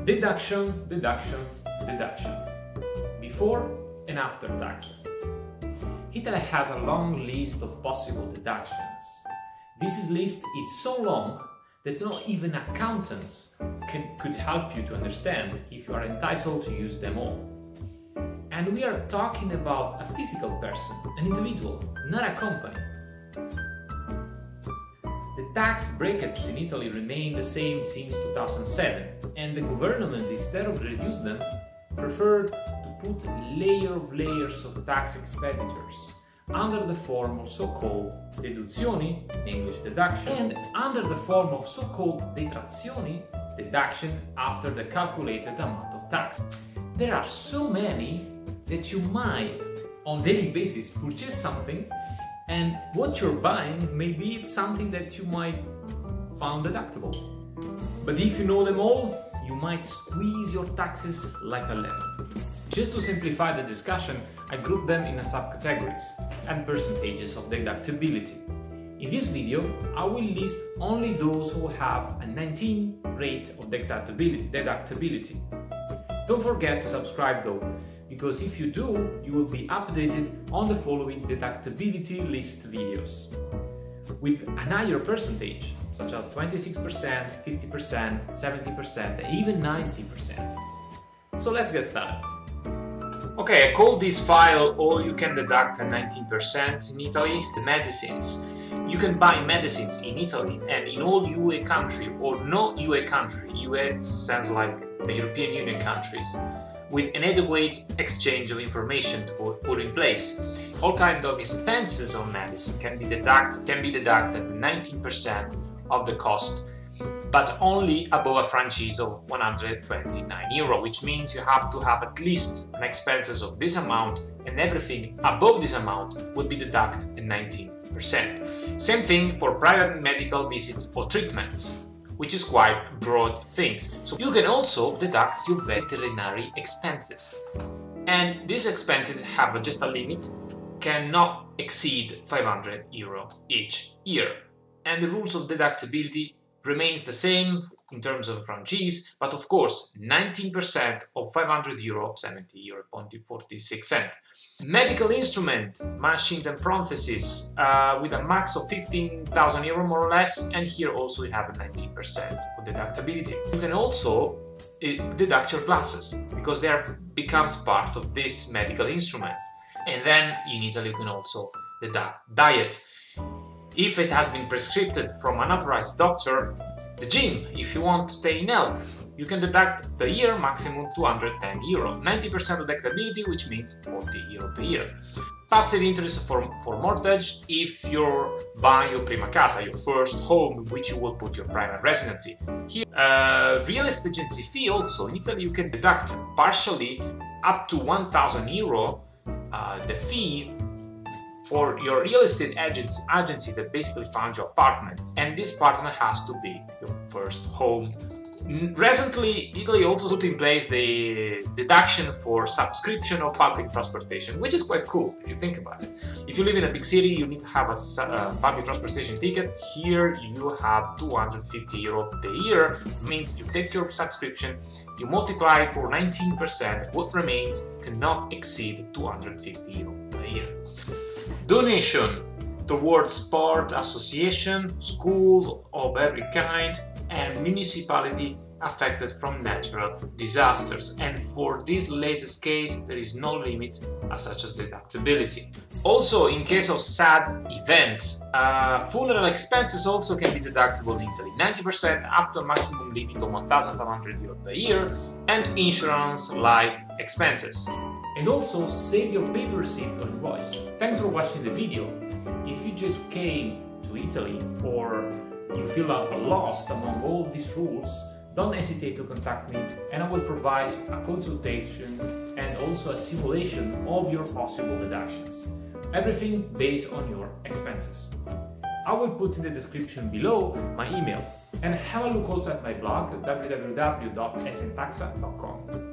Deduction, deduction, deduction. Before and after taxes. Italy has a long list of possible deductions. This list is so long that not even accountants could help you to understand if you are entitled to use them all. And we are talking about a physical person, an individual, not a company. The tax brackets in Italy remain the same since 2007, and the government, instead of reduce them, preferred to put layers of tax expenditures under the form of so-called deduzioni, English deduction, and under the form of so-called detrazioni, deduction after the calculated amount of tax. There are so many that you might, on daily basis, purchase something, and what you're buying, maybe it's something that you might find deductible. But if you know them all, you might squeeze your taxes like a lemon. Just to simplify the discussion, I grouped them in subcategories and percentages of deductibility. In this video, I will list only those who have a 19 rate of deductibility. Don't forget to subscribe though, because if you do, you will be updated on the following deductibility list videos. With a higher percentage, such as 26%, 50%, 70%, and even 90%. So let's get started. Okay, I call this file All You Can Deduct at 19% in Italy, the medicines. You can buy medicines in Italy and in all UE country or no UE country, UE sounds like the European Union countries, with an adequate exchange of information to put in place. All kinds of expenses on medicine can be deducted at 19% of the cost, but only above a franchise of 129 euro, which means you have to have at least an expenses of this amount, and everything above this amount would be deducted at 19%. Same thing for private medical visits or treatments, which is quite broad things. So you can also deduct your veterinary expenses. And these expenses have just a limit, cannot exceed 500 euro each year. And the rules of deductibility remains the same in terms of franchise, but of course 19% of 500 euro, 70 euro, 46 cents. Medical instrument, machine and prosthesis, with a max of 15,000 euro more or less, and here also you have a 19% of deductibility. You can also deduct your glasses, because they becomes part of these medical instruments. And then in Italy you can also deduct diet. If it has been prescribed from an authorized doctor, the gym, if you want to stay in health, you can deduct per year maximum 210 euro, 90% of deductibility, which means 40 euro per year. Passive interest for mortgage, if you're buying your prima casa, your first home in which you will put your private residency. Here, real estate agency fee also, in Italy you can deduct partially up to 1,000 euro the fee for your real estate agency that basically found your apartment, and this apartment has to be your first home. Recently, Italy also put in place the deduction for subscription of public transportation, which is quite cool if you think about it. If you live in a big city, you need to have a public transportation ticket. Here you have 250 euro per year. It means you take your subscription, you multiply it for 19%, what remains cannot exceed 250 euro per year. Donation towards sport association, school of every kind, and municipality affected from natural disasters. And for this latest case, there is no limit such as deductibility. Also, in case of sad events, funeral expenses also can be deductible in Italy, 90% up to a maximum limit of 1,500 euro per year, and insurance life expenses. And also save your paper receipt or invoice. Thanks for watching the video. If you just came to Italy or you feel lost among all these rules, don't hesitate to contact me and I will provide a consultation and also a simulation of your possible deductions. Everything based on your expenses. I will put in the description below my email, and have a look also at my blog www.esentaxa.com.